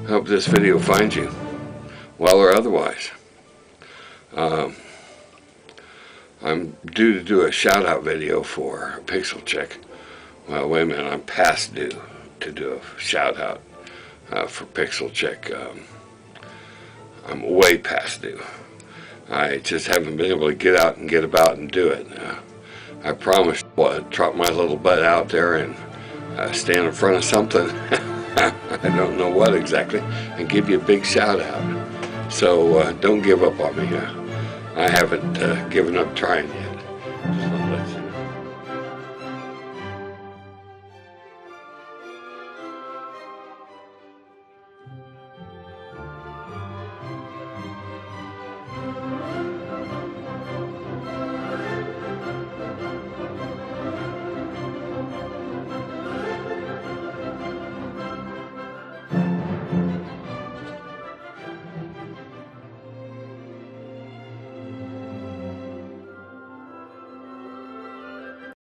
Hope this video finds you, well or otherwise. I'm due to do a shout-out video for Pixel Check. Well, wait a minute, I'm past due to do a shout-out for Pixel Check. I'm way past due. I just haven't been able to get out and get about and do it. I promised I'd trot my little butt out there and stand in front of something, I don't know what exactly, and give you a big shout-out. So don't give up on me. I haven't given up trying yet.